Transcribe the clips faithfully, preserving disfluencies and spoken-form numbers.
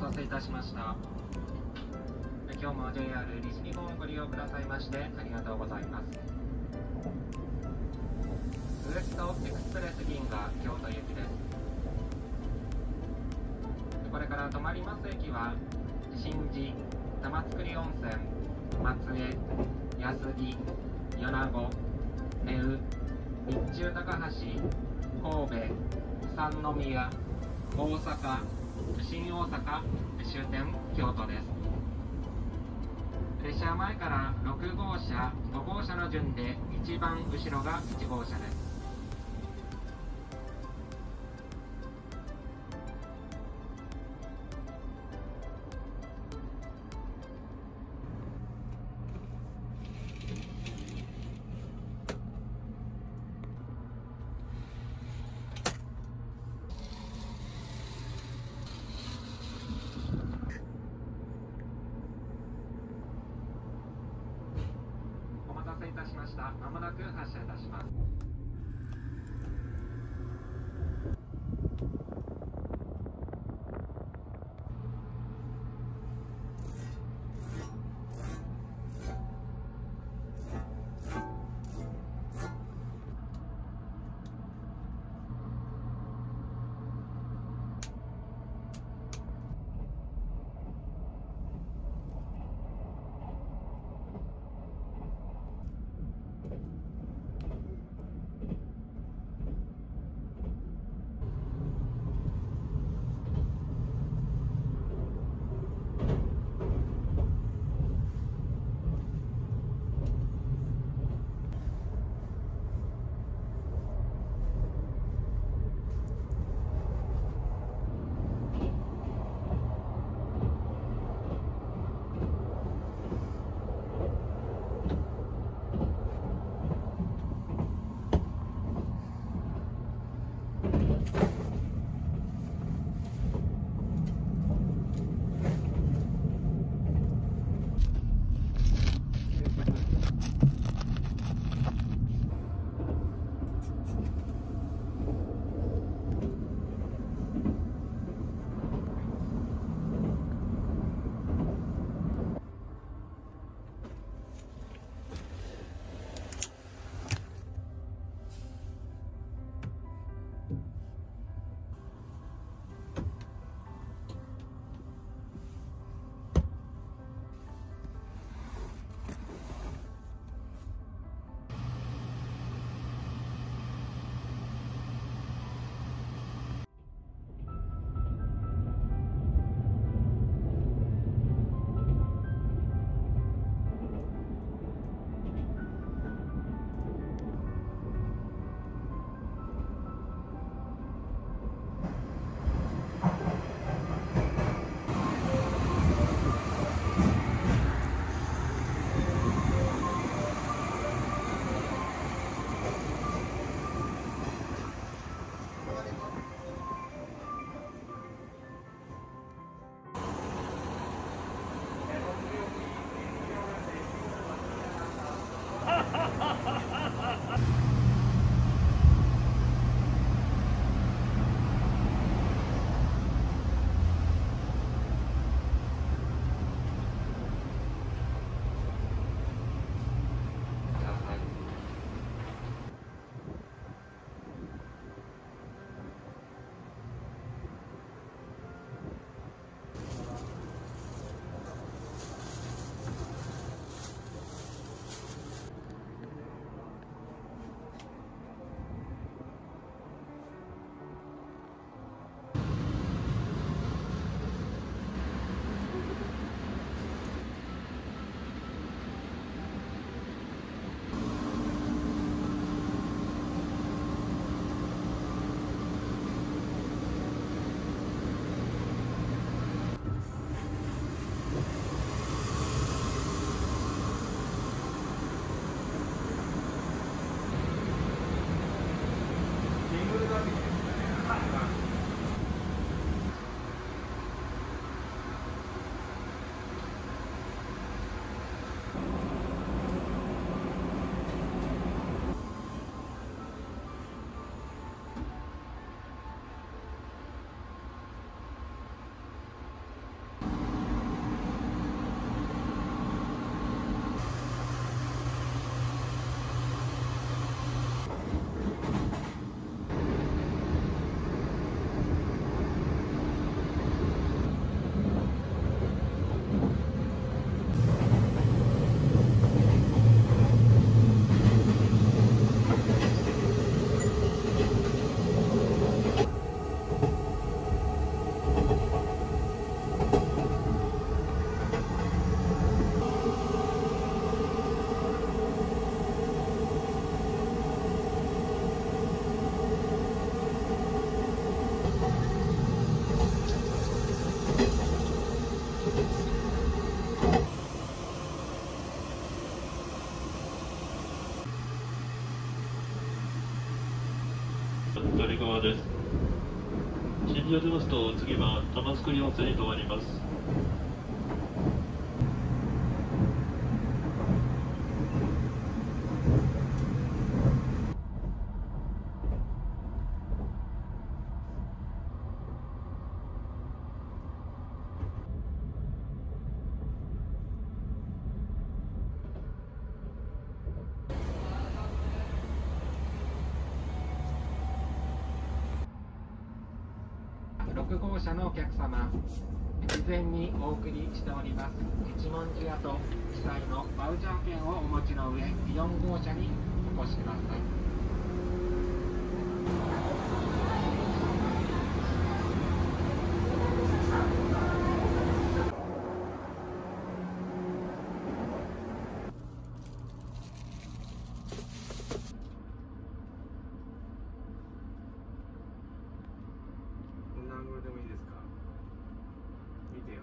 たせいたしました。今日も ジェイアール 西日本をご利用くださいましてありがとうございます。ウエストエクスプレス銀河京都行きです。これから止まります駅は新地、玉造温泉、松江、安来、米子、根羽、日中高橋、神戸、三宮、大阪、新大阪終点京都です。列車前からろくごうしゃ、ごごうしゃの順で一番後ろがいちごうしゃです。お待たせいたしました。まもなく発車いたします。 以上出ますと、次は玉造温泉に停まります。 ろくごうしゃのお客様、事前にお送りしております一文字屋と記載のバウチャー券をお持ちの上、よんごうしゃにお越しください。 何語でもいいですか？見てよ。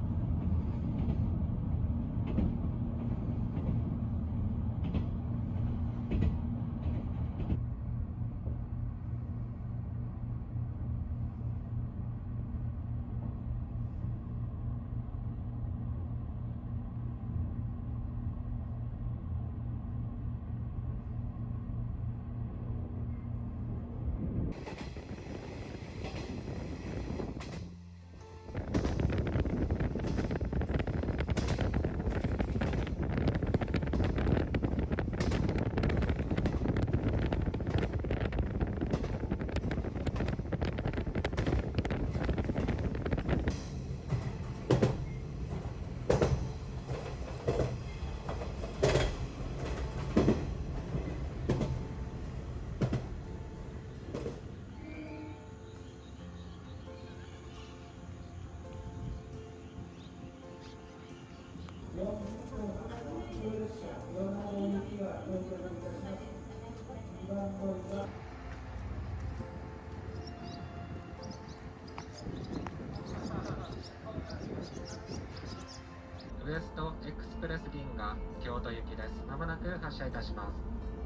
ウエストエクスプレス銀河京都行きです。まもなく発車いたします。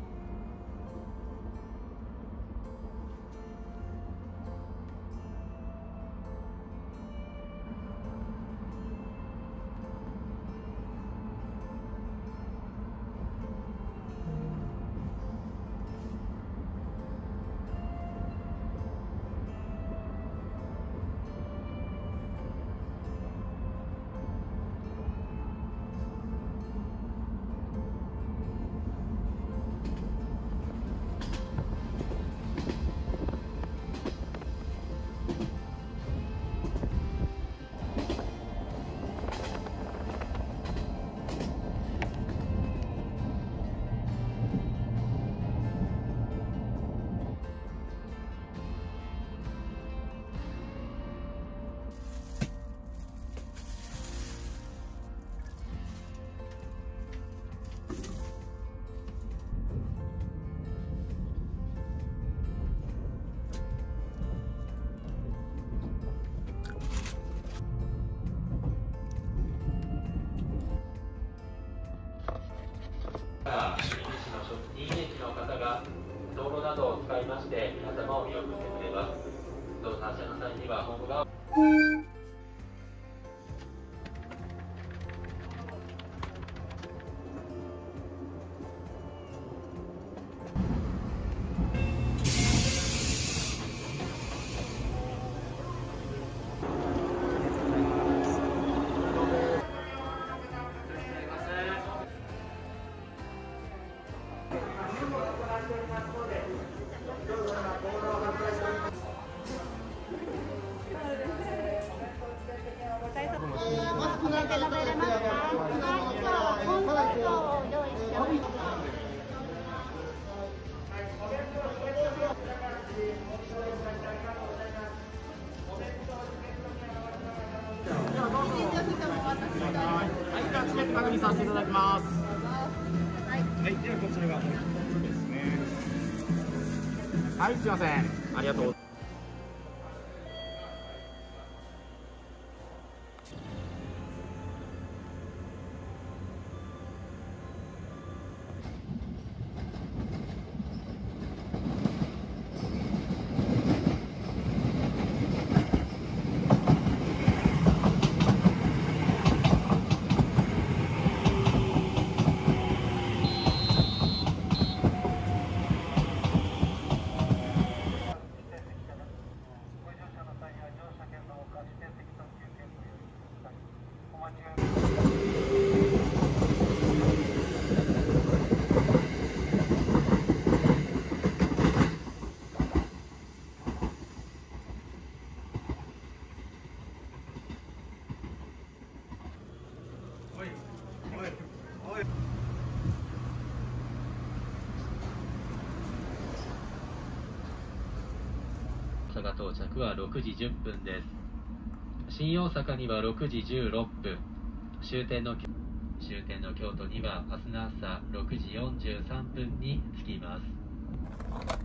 新駅の方が道路などを使いまして皆様を見送ってくれます。どうぞ発車の際にはホーム側確認させていただきます。はい、はい、ではこちらがですね。はい、すいません。ありがとう。 到着はろくじじゅっぷんです。新大阪にはろくじじゅうろっぷん、終点の終点の京都には明日の朝ろくじよんじゅうさんぷんに着きます。